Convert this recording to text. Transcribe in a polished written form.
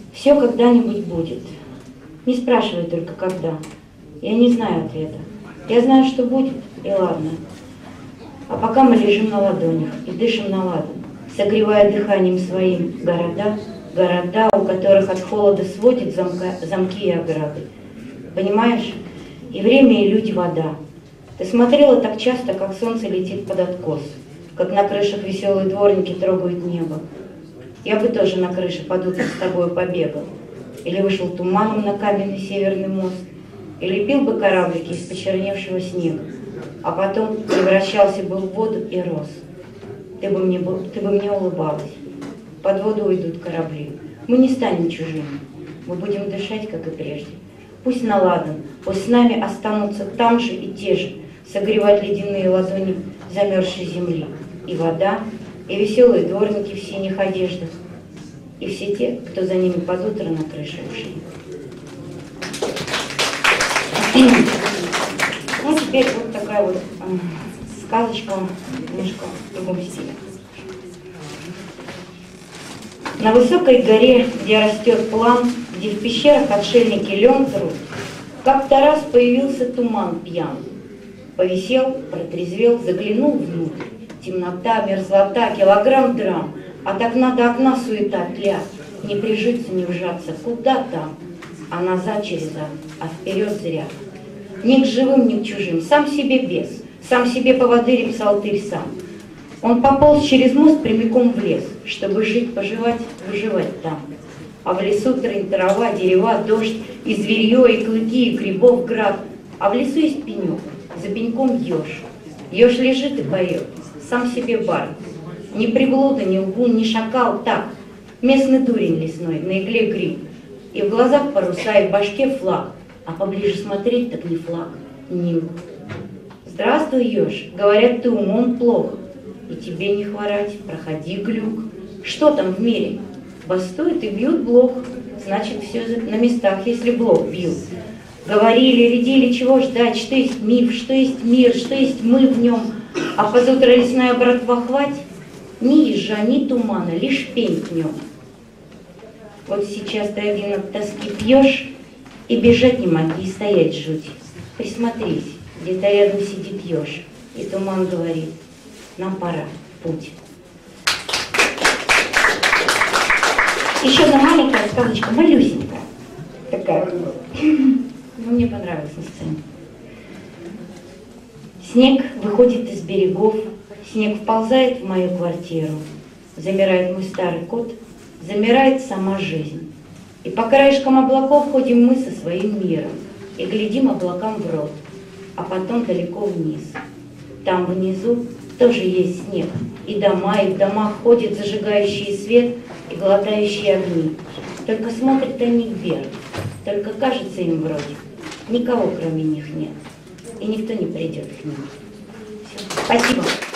Все когда-нибудь будет. Не спрашивай только когда. Я не знаю ответа. Я знаю, что будет, и ладно. А пока мы лежим на ладонях и дышим на ладан, согревая дыханием своим города, у которых от холода сводят замки и ограды. Понимаешь? И время, и люди — вода. Ты смотрела так часто, как солнце летит под откос, как на крышах веселые дворники трогают небо. Я бы тоже на крыше под утро с тобою побегал. Или вышел туманом на каменный северный мост, или пил бы кораблики из почерневшего снега, а потом превращался бы в воду и рос. Ты бы мне улыбалась. Под воду уйдут корабли. Мы не станем чужими. Мы будем дышать, как и прежде. Пусть на ладан, пусть с нами останутся там же и те же, согревать ледяные ладони замерзшей земли. И вода, и веселые дворники в синих одеждах, и все те, кто за ними под утро на крыше ушли. Ну, теперь вот такая вот сказочка, немножко в другом стиле. На высокой горе, где растет план, где в пещерах отшельники лен трут, как-то раз появился туман пьян. Повисел, протрезвел, заглянул внутрь. Темнота, мерзлота, килограмм драм. От окна до окна суета, тля. Не прижиться, не вжаться, куда там? А назад через а вперед зря. Ни к живым, ни к чужим, сам себе бес, сам себе поводырь, псалтырь сам. Он пополз через мост прямиком в лес, чтобы жить, поживать, выживать там. А в лесу трынь, трава, дерева, дождь, и зверье, и клыки, и грибов град. А в лесу есть пенек, за пеньком еж. Еж лежит и поет, сам себе бард. Ни приблуда, ни лгун, ни шакал, так. Местный дурень лесной, на игле гриб. И в глазах паруса, и в башке флаг. А поближе смотреть, так не флаг, нимб. Здравствуй, еж, говорят, ты умом плох. И тебе не хворать, проходи, глюк. Что там в мире? Бастуют и бьют блох. Значит, все на местах, если блох бьют. Говорили, рядили, чего ждать, что есть миф, что есть мир, что есть мы в нем. А под утро лесная братва хвать, ни ежа, ни тумана, лишь пень к нем. Вот сейчас ты один от тоски пьешь, и бежать не моги, и стоять жуть. Присмотрись, где-то рядом сидит еж, и туман говорит: нам пора, путь. Еще одна маленькая сказочка, малюсенькая. Такая. Ну, мне понравилась на сцене. Снег выходит из берегов, снег вползает в мою квартиру. Замирает мой старый кот, замирает сама жизнь. И по краешкам облаков ходим мы со своим миром и глядим облакам в рот, а потом далеко вниз. Там внизу тоже есть снег, и дома, и в домах ходят зажигающие свет и глотающие огни. Только смотрят они вверх, только кажется им вроде никого кроме них нет, и никто не придет к ним. Все. Спасибо.